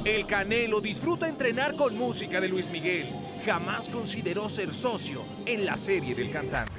El Canelo disfruta entrenar con música de Luis Miguel. Jamás consideró ser socio en la serie del cantante.